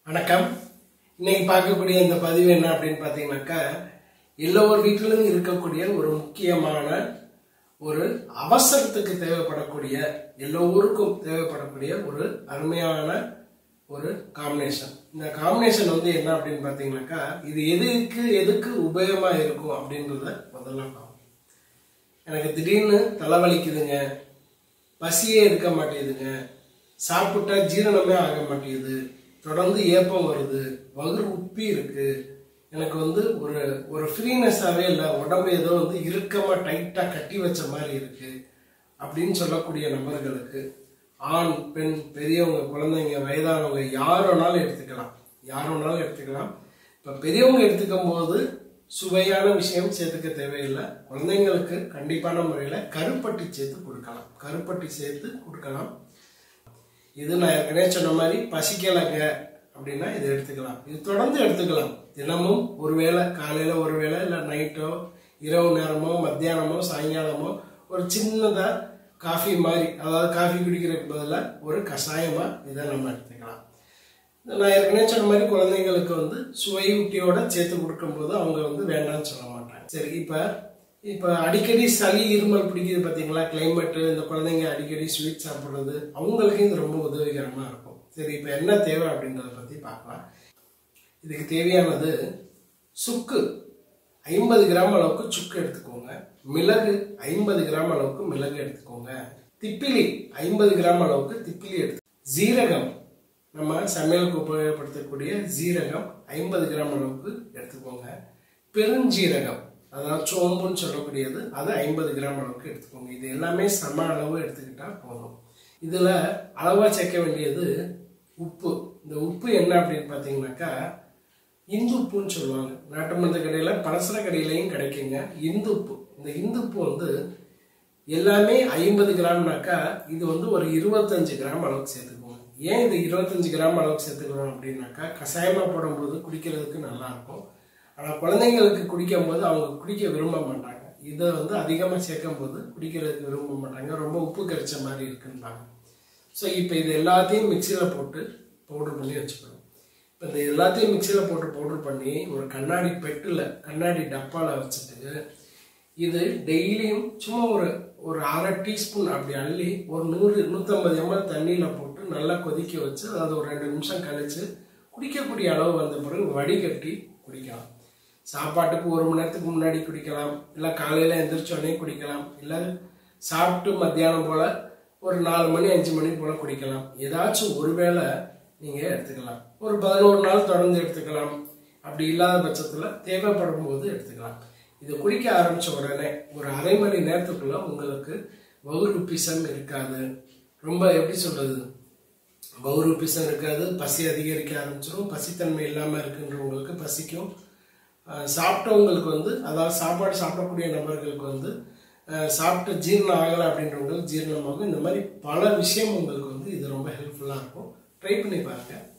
வணக்கம். இன்னைக்கு பார்க்கக்கூடிய இந்த பதிவு என்ன அப்படின்னு பார்த்தீங்கன்னாக்கா, எல்லோரு வீட்டிலும் இருக்கக்கூடிய ஒரு முக்கியமான ஒரு அவசரத்துக்கு தேவைப்படக்கூடிய எல்லோருக்கும் தேவைப்படக்கூடிய ஒரு அருமையான ஒரு காம்பினேஷன். இந்த காம்பினேஷன் என்ன அப்படின்னு பார்த்தீங்கன்னாக்கா, இது எதுக்கு உபயோகமா இருக்கும் அப்படின்றத முதல்ல பார்ப்போம். எனக்கு திடீர்னு தலைவலிக்குதுங்க, பசியே இருக்க மாட்டேங்குதுங்க, சாப்பிட்டா ஜீரணமே ஆக மாட்டேங்குது, தொடர்ந்து ஏப்பம் வருது, வயிறு உப்பி இருக்கு, எனக்கு ஒரு ஃப்ரீனஸாவே இல்லை, உடம்பு ஏதோ இறுக்கமா டைட்டா கட்டி வச்ச மாதிரி இருக்கு அப்படின்னு சொல்லக்கூடிய நபர்களுக்கு ஆண் பெண் பெரியவங்க குழந்தைங்க வயதானவங்க யாரோனாலும் எடுத்துக்கலாம். இப்ப பெரியவங்க எடுத்துக்கும் போது சுவையான விஷயம் சேர்த்துக்க தேவையில்லை. குழந்தைங்களுக்கு கண்டிப்பான முறையில கருப்பட்டி சேர்த்து கொடுக்கலாம். இது நான் ஏற்கனவே சொன்ன மாதிரி பசிக்கலைங்க அப்படின்னா இது எடுத்துக்கலாம். இது தொடர்ந்து எடுத்துக்கலாம். தினமும் ஒருவேளை காலையில ஒருவேளை இல்லை நைட்டோ இரவு நேரமோ மத்தியானமோ சாயங்காலமோ ஒரு சின்னதா காஃபி மாதிரி, அதாவது காஃபி குடிக்கிறதுக்கு பதிலாக ஒரு கஷாயமா இதை நம்ம எடுத்துக்கலாம். நான் ஏற்கனவே சொன்ன மாதிரி குழந்தைங்களுக்கு சுவையூட்டியோட சேர்த்து கொடுக்கும்போது அவங்க வேண்டாம்னு சொல்ல மாட்டாங்க. சரி, இப்ப அடிக்கடி சளி இருமல் பிடிக்குது பார்த்தீங்களா, கிளைமேட்டு, இந்த குழந்தைங்க அடிக்கடி ஸ்வீட் சாப்பிட்றது, அவங்களுக்கு இது ரொம்ப உதவிகரமாக இருக்கும். சரி, இப்போ என்ன தேவை அப்படின்றத பற்றி பார்க்கலாம். இதுக்கு தேவையானது சுக்கு 50 கிராம் அளவுக்கு சுக்கு எடுத்துக்கோங்க, மிளகு 50 கிராம் அளவுக்கு மிளகு எடுத்துக்கோங்க, திப்பிலி 50 கிராம் அளவுக்கு திப்பிலி ஜீரகம், நம்ம சமையலுக்கு உபயோகப்படுத்தக்கூடிய ஜீரகம் 50 கிராம் அளவுக்கு எடுத்துக்கோங்க, பெருஞ்சீரகம் அதாவது சோம்புன்னு சொல்லக்கூடியது அது 50 கிராம் அளவுக்கு எடுத்துக்கோங்க. இது எல்லாமே சம அளவு எடுத்துக்கிட்டா போதும். இதுல அளவா சேர்க்க வேண்டியது உப்பு. இந்த உப்பு என்ன அப்படின்னு பாத்தீங்கன்னாக்கா இந்து உப்புன்னு சொல்லுவாங்க. நாட்டு மருந்து கடையில பலசர கடையிலையும் கிடைக்குங்க இந்து உப்பு. இந்த இந்து உப்பு எல்லாமே 50 கிராம்னாக்கா இது ஒரு 25 கிராம் அளவுக்கு சேர்த்துக்குவோம். ஏன் இது 25 கிராம் அளவுக்கு சேர்த்துக்கிறோம் அப்படின்னாக்கா, கஷாயமா போடும்போது குடிக்கிறதுக்கு நல்லா இருக்கும். ஆனா குழந்தைங்களுக்கு குடிக்கும் போது அவங்க குடிக்க விரும்ப மாட்டாங்க. இதை அதிகமா சேர்க்கும் போது குடிக்கிறதுக்கு விரும்ப மாட்டாங்க, ரொம்ப உப்பு கரிச்ச மாதிரி இருக்குன்றாங்க. ஸோ இப்போ இது எல்லாத்தையும் மிக்சியில போட்டு பவுடர் பண்ணி வச்சுக்கணும். இப்போ இந்த எல்லாத்தையும் மிக்சியில போட்டு பவுடர் பண்ணி ஒரு கண்ணாடி டப்பால வச்சுட்டு இது டெய்லியும் சும்மா ஒரு அரை டீஸ்பூன் அப்படி அள்ளி ஒரு 100-150 ml தண்ணியில போட்டு நல்லா கொதிக்க வச்சு, அதாவது ஒரு 2 நிமிஷம் கழிச்சு குடிக்கக்கூடிய அளவு வந்த பிறகு வடிகட்டி குடிக்கலாம். சாப்பாட்டுக்கு 1 மணி நேரத்துக்கு முன்னாடி குடிக்கலாம், இல்லை காலையில எந்திரிச்சோடனே குடிக்கலாம், இல்லை சாப்பிட்டு மத்தியானம் போல ஒரு 4 மணி 5 மணி போல குடிக்கலாம். ஏதாச்சும் ஒருவேளை நீங்க எடுத்துக்கலாம். ஒரு 11 நாள் தொடர்ந்து எடுத்துக்கலாம். அப்படி இல்லாத பட்சத்துல தேவைப்படும் போது எடுத்துக்கலாம். இதை குடிக்க ஆரம்பிச்ச உடனே ஒரு அரை மணி நேரத்துக்குள்ள உங்களுக்கு வயிறு உப்பிசம் இருக்காது. ரொம்ப எப்படி சொல்றது, வயிறு உப்பிசம் இருக்காது, பசி அதிகரிக்க ஆரம்பிச்சிடும். பசித்தன்மை இல்லாம இருக்குன்றவங்களுக்கு பசிக்கும். சாப்பிட்டவங்களுக்கு அதாவது சாப்பாடு சாப்பிடக்கூடிய நபர்களுக்கு சாப்பிட்ட ஜீரணம் ஆகலை அப்படின்றவங்களுக்கு ஜீரணமாகும். இந்த மாதிரி பல விஷயம் உங்களுக்கு இது ரொம்ப ஹெல்ப்ஃபுல்லா இருக்கும். ட்ரை பண்ணி பாருங்க.